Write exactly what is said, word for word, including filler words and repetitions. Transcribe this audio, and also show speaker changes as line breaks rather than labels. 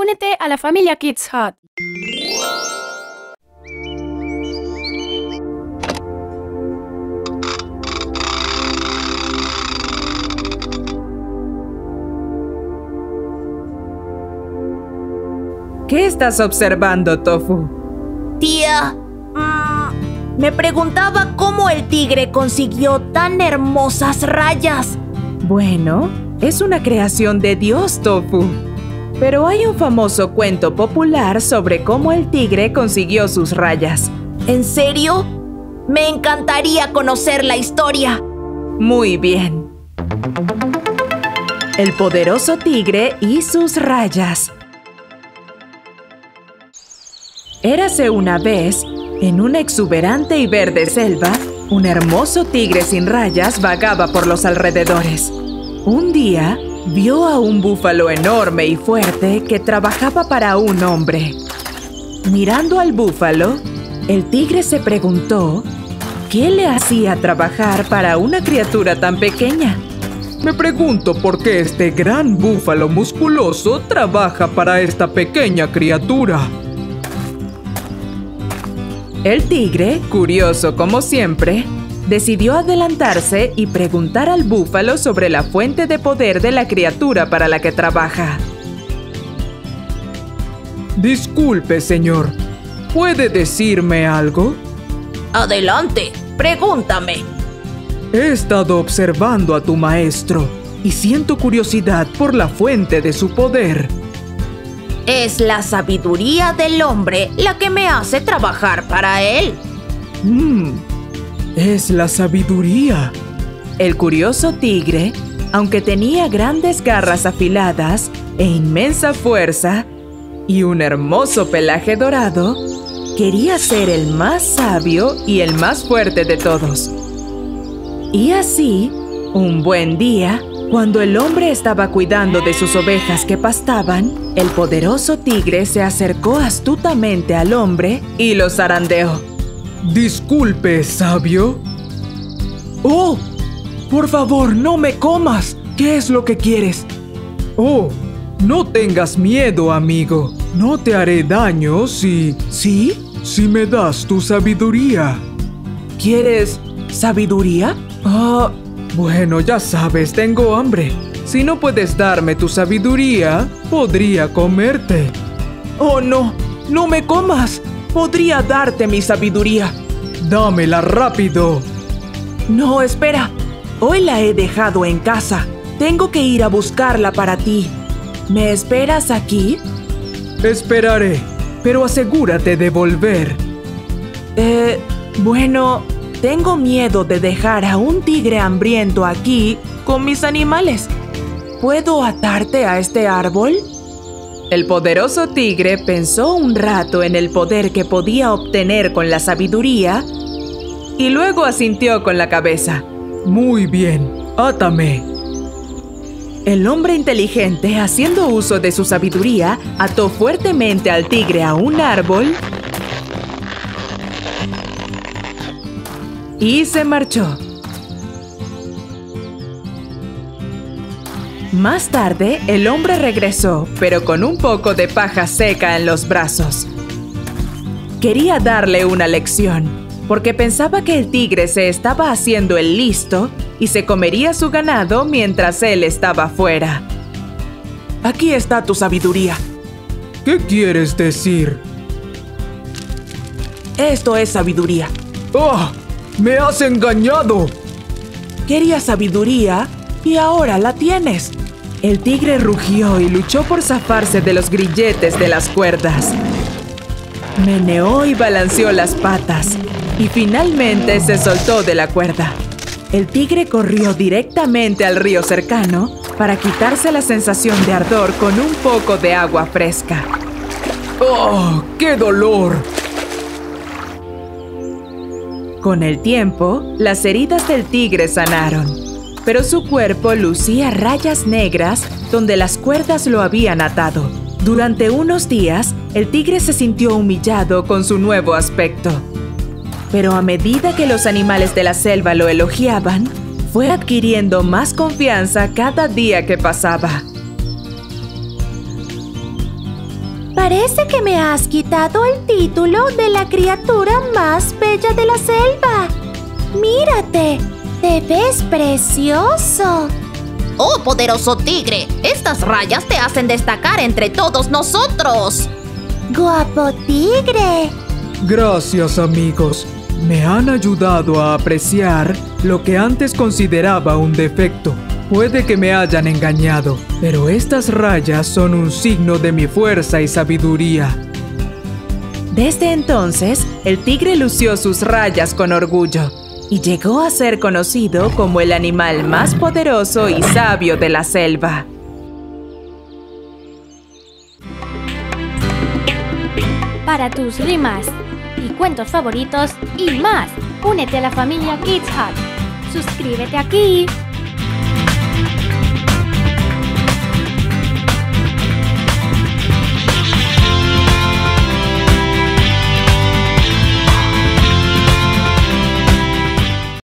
únete a la familia Kids Hut.
¿Qué estás observando, Tofu?
Tía, mmm, me preguntaba cómo el tigre consiguió tan hermosas rayas.
Bueno, es una creación de Dios, Tofu. Pero hay un famoso cuento popular sobre cómo el tigre consiguió sus rayas.
¿En serio? Me encantaría conocer la historia.
Muy bien. El poderoso tigre y sus rayas. Érase una vez, en una exuberante y verde selva, un hermoso tigre sin rayas vagaba por los alrededores. Un día, vio a un búfalo enorme y fuerte que trabajaba para un hombre. Mirando al búfalo, el tigre se preguntó ¿qué le hacía trabajar para una criatura tan pequeña?
Me pregunto por qué este gran búfalo musculoso trabaja para esta pequeña criatura.
El tigre, curioso como siempre, decidió adelantarse y preguntar al búfalo sobre la fuente de poder de la criatura para la que trabaja.
Disculpe, señor. ¿Puede decirme algo?
Adelante, pregúntame.
He estado observando a tu maestro y siento curiosidad por la fuente de su poder.
Es la sabiduría del hombre la que me hace trabajar para él.
Mmm, es la sabiduría.
El curioso tigre, aunque tenía grandes garras afiladas e inmensa fuerza y un hermoso pelaje dorado, quería ser el más sabio y el más fuerte de todos. Y así, un buen día, cuando el hombre estaba cuidando de sus ovejas que pastaban, el poderoso tigre se acercó astutamente al hombre y lo zarandeó.
Disculpe, sabio. ¡Oh! Por favor, no me comas. ¿Qué es lo que quieres? Oh, no tengas miedo, amigo. No te haré daño si...
¿Sí?
Si me das tu sabiduría.
¿Quieres sabiduría?
Ah... Bueno, ya sabes, tengo hambre. Si no puedes darme tu sabiduría, podría comerte.
¡Oh, no! ¡No me comas! Podría darte mi sabiduría.
¡Dámela rápido!
No, espera. Hoy la he dejado en casa. Tengo que ir a buscarla para ti. ¿Me esperas aquí?
Esperaré, pero asegúrate de volver.
Eh, bueno... Tengo miedo de dejar a un tigre hambriento aquí con mis animales. ¿Puedo atarte a este árbol? El poderoso tigre pensó un rato en el poder que podía obtener con la sabiduría y luego asintió con la cabeza.
Muy bien, átame.
El hombre inteligente, haciendo uso de su sabiduría, ató fuertemente al tigre a un árbol y se marchó. Más tarde, el hombre regresó, pero con un poco de paja seca en los brazos. Quería darle una lección, porque pensaba que el tigre se estaba haciendo el listo y se comería su ganado mientras él estaba fuera. Aquí está tu sabiduría.
¿Qué quieres decir?
Esto es sabiduría.
¡Oh! ¡Me has engañado!
Querías sabiduría y ahora la tienes. El tigre rugió y luchó por zafarse de los grilletes de las cuerdas. Meneó y balanceó las patas y finalmente se soltó de la cuerda. El tigre corrió directamente al río cercano para quitarse la sensación de ardor con un poco de agua fresca.
¡Oh, qué dolor!
Con el tiempo, las heridas del tigre sanaron, pero su cuerpo lucía rayas negras donde las cuerdas lo habían atado. Durante unos días, el tigre se sintió humillado con su nuevo aspecto. Pero a medida que los animales de la selva lo elogiaban, fue adquiriendo más confianza cada día que pasaba.
Parece que me has quitado el título de la criatura más bella de la selva. Mírate, te ves precioso.
¡Oh, poderoso tigre! Estas rayas te hacen destacar entre todos nosotros.
Guapo tigre.
Gracias, amigos. Me han ayudado a apreciar lo que antes consideraba un defecto. Puede que me hayan engañado, pero estas rayas son un signo de mi fuerza y sabiduría.
Desde entonces, el tigre lució sus rayas con orgullo y llegó a ser conocido como el animal más poderoso y sabio de la selva.
Para tus rimas y cuentos favoritos y más, únete a la familia Kids Hut. Suscríbete aquí.